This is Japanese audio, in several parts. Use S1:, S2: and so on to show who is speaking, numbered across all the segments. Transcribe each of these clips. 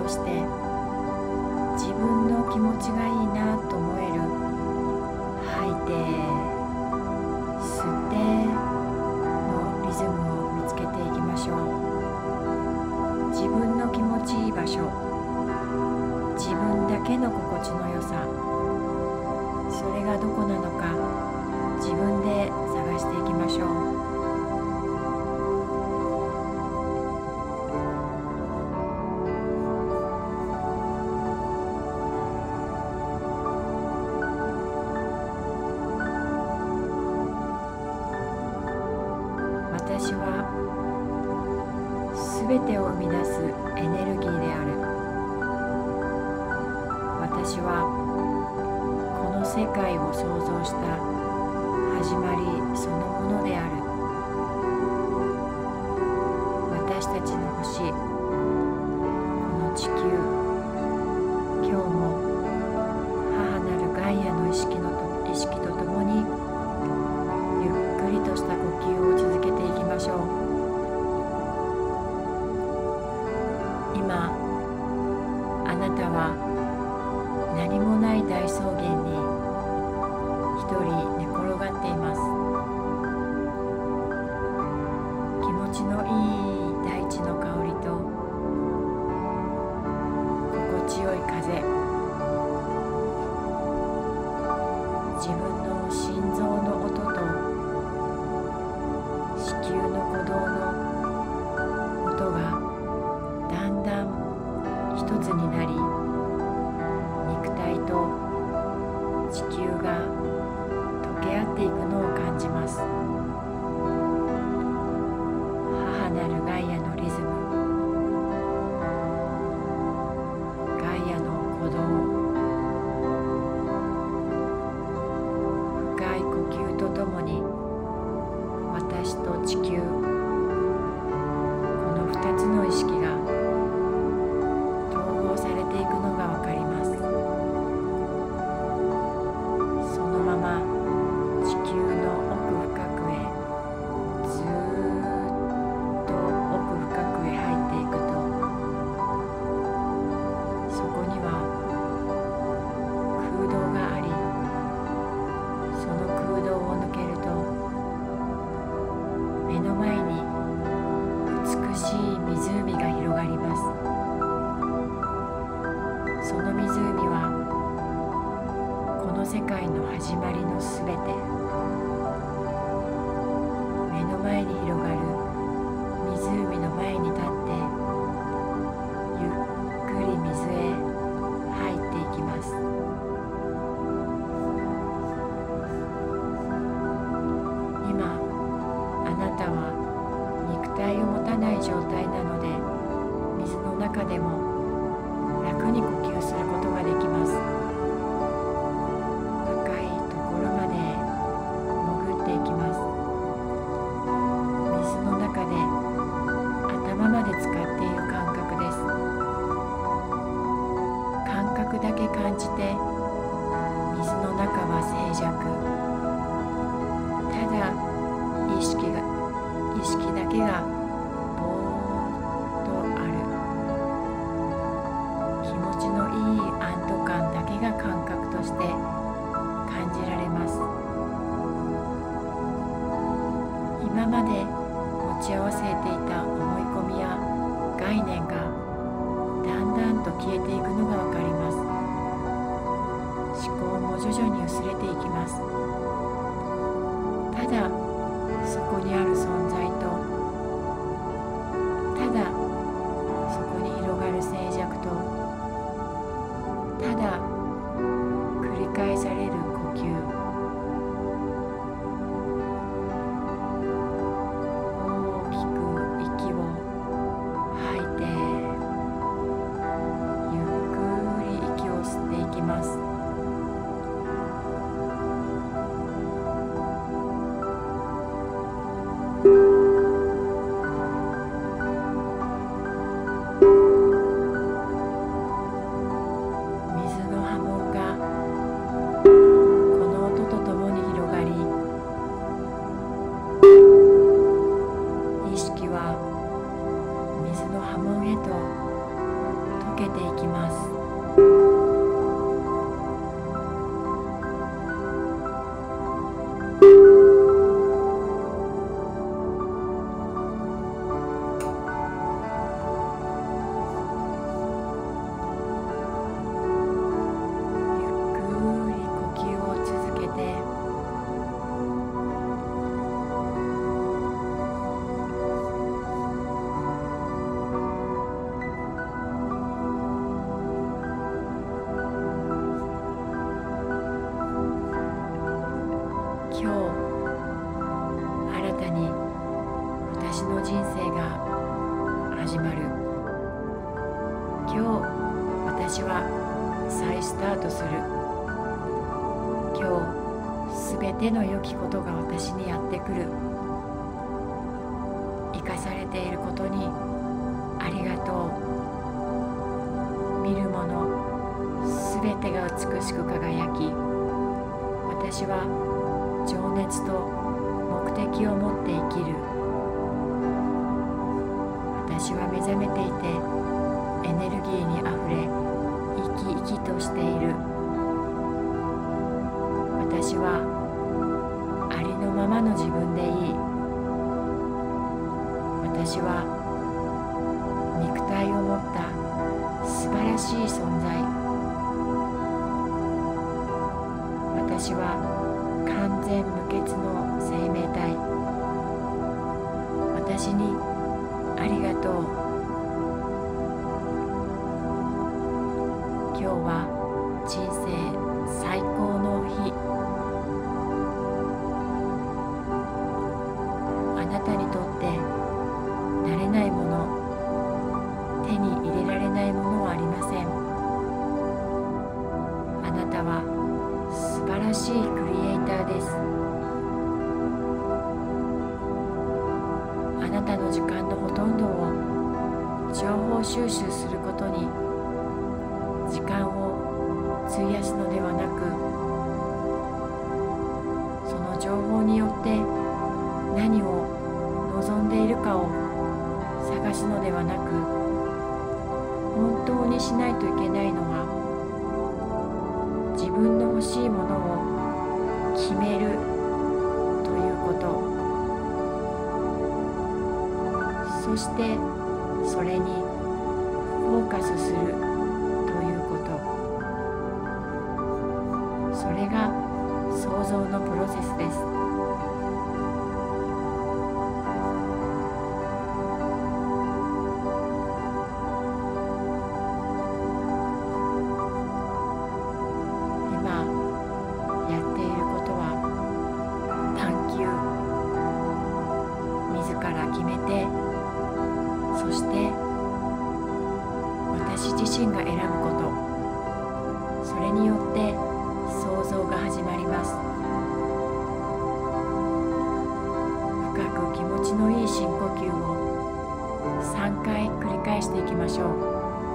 S1: して自分の気持ちがいいなと思える吐いて吸ってのリズムを見つけていきましょう。自分の気持ちいい場所、自分だけの心地の良さ、それがどこなのか自分で探していきましょう。私はすべてを生み出すエネルギーである。私はこの世界を創造した始まりそのものである。私たちの星、この地球、今日も母なるガイアの意識とともにゆっくりとした呼吸を続けていきましょう。今あなたは何もない大草原に一人寝転がっています。気持ちのいい大地の香りと心地よい風、自分の心臓の音と子宮の鼓動の音がだんだん一つになり、肉体と地球が溶け合っていくのを感じます。母なるガイアのリズム、ガイアの鼓動、深い呼吸とともに私と地球、この2つの意識が統合されていくのがわかります。そのまま地球の奥深くへ、ずーっと奥深くへ入っていくと、そこには空洞があり、その空洞を抜けると目の前に美しい湖が広がります。その湖はこの世界の始まりのすべて。目の前に広がる湖の前に立って、ゆっくり水へ入っていきます。今あなたは肉体を持たない状態なので、水の中でも楽に呼吸することができます。深いところまで潜っていきます。水の中で頭まで使っている感覚です。感覚だけ感じて、水の中は静寂。ただ意識だけがぼーっとある。気持ちのいい安堵感だけが感覚として感じられます。今まで持ち合わせていた思い込みや概念がだんだんと消えていくのがわかります。思考も徐々に薄れていきます。ただそこにある存在と、ただそこに広がる静寂と、ただ繰り返される呼吸、大きく息を吐いて、ゆっくり息を吸っていきます。 けていきます。今日新たに私の人生が始まる。今日私は再スタートする。今日すべての良きことが私にやってくる。生かされていることにありがとう。見るものすべてが美しく輝き、私は情熱と目的を持って生きる。私は目覚めていてエネルギーにあふれ生き生きとしている。私はありのままの自分でいい。私は肉体を持った素晴らしい存在。私は完全無欠の生命体。私にありがとう。今日は人生最高の日。あなたにとってなれないもの、手に入れられないものはありません。あなたは素晴らしいクリエイターです。あなたの時間のほとんどを情報収集することに時間を費やすのではなく、その情報によって何を望んでいるかを探すのではなく、本当にしないといけないのは自分の欲しいものを決めるということ。そしてそれにフォーカスするということ。それが創造のプロセスです。自ら決めて、そして私自身が選ぶこと、それによって創造が始まります。深く気持ちのいい深呼吸を3回繰り返していきましょう。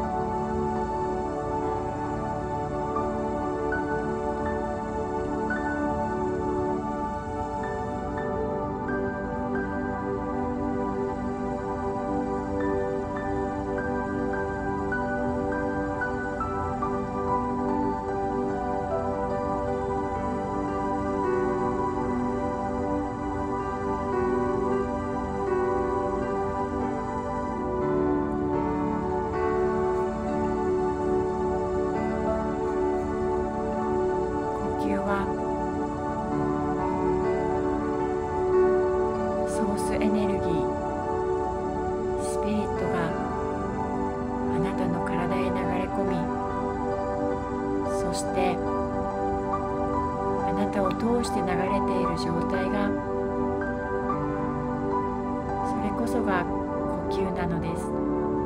S1: ソースエネルギー、スピリットがあなたの体へ流れ込み、そしてあなたを通して流れている状態が、それこそが呼吸なのです。